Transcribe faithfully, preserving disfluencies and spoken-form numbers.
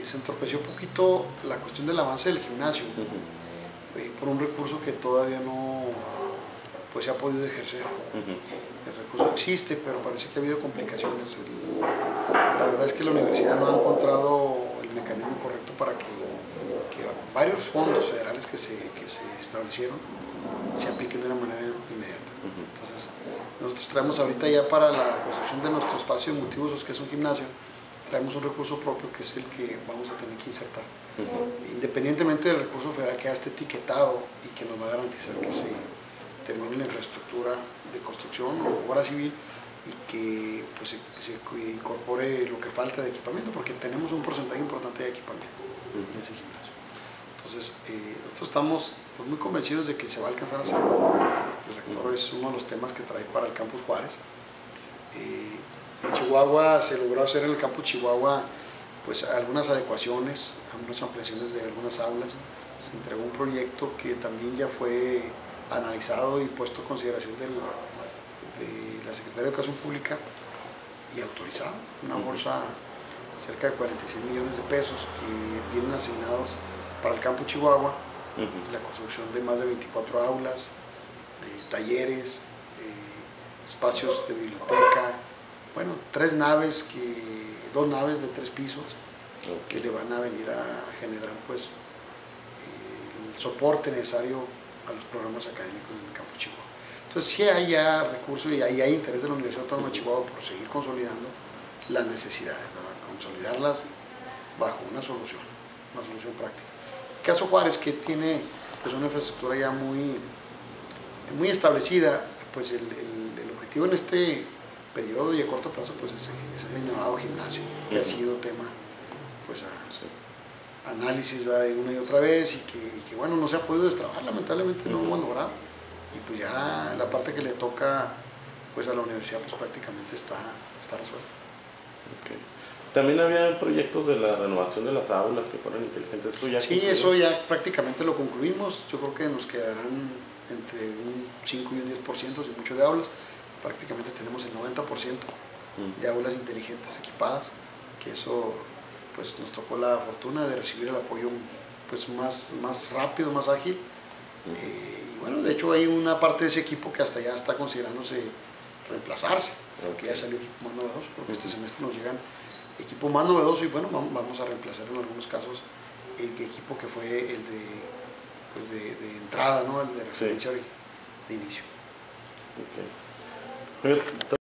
se entorpeció un poquito la cuestión del avance del gimnasio, uh-huh. eh, por un recurso que todavía no pues, se ha podido ejercer. Uh-huh. El recurso existe, pero parece que ha habido complicaciones. El, la verdad es que la universidad no ha encontrado el mecanismo correcto para que, que varios fondos federales que se, que se establecieron se apliquen de una manera inmediata. Uh-huh. Entonces, nosotros traemos ahorita ya para la construcción de nuestro espacio de multiusos, que es un gimnasio, traemos un recurso propio que es el que vamos a tener que insertar. Uh-huh. Independientemente del recurso federal que ya esté etiquetado y que nos va a garantizar que se termine la infraestructura de construcción o obra civil y que pues, se, se incorpore lo que falta de equipamiento, porque tenemos un porcentaje importante de equipamiento uh-huh. en ese gimnasio. Entonces, eh, nosotros estamos pues, muy convencidos de que se va a alcanzar a hacer. El rector es uno de los temas que trae para el Campus Juárez. Eh, en Chihuahua se logró hacer en el Campus Chihuahua pues, algunas adecuaciones, algunas ampliaciones de algunas aulas. Se entregó un proyecto que también ya fue analizado y puesto en consideración del, de la Secretaría de Educación Pública y autorizado. Una bolsa cerca de cuarenta y seis millones de pesos que vienen asignados para el Campus Chihuahua, uh-huh. la construcción de más de veinticuatro aulas, eh, talleres, eh, espacios de biblioteca, bueno, tres naves, que, dos naves de tres pisos okay. que le van a venir a generar pues, eh, el soporte necesario a los programas académicos en el Campus Chihuahua. Entonces sí hay ya recursos y hay, hay interés de la Universidad Autónoma de Chihuahua por seguir consolidando las necesidades, ¿verdad? Consolidarlas bajo una solución, una solución práctica. El caso Juárez, que tiene pues, una infraestructura ya muy, muy establecida, pues el, el, el objetivo en este periodo y a corto plazo pues, es, es el señalado gimnasio, que uh-huh. ha sido tema pues, a, sí. análisis ¿verdad? una y otra vez y que, y que bueno, no se ha podido destrabar, lamentablemente uh-huh. no lo hemos logrado. Y pues ya la parte que le toca pues, a la universidad pues, prácticamente está, está resuelta. Okay. También había proyectos de la renovación de las aulas que fueran inteligentes. ¿Eso ya sí, concluyó? Eso ya prácticamente lo concluimos. Yo creo que nos quedarán entre un cinco y un diez por ciento, sin mucho de aulas. Prácticamente tenemos el noventa por ciento mm. de aulas inteligentes equipadas, que eso pues nos tocó la fortuna de recibir el apoyo pues más, más rápido, más ágil. Mm. Eh, y bueno, de hecho hay una parte de ese equipo que hasta ya está considerándose reemplazarse, porque okay. ya salió equipo más novedoso, porque mm. este semestre nos llegan equipo más novedoso y bueno, vamos a reemplazar en algunos casos el equipo que fue el de, pues de, de entrada, ¿no? El de referencia sí. de inicio. Okay.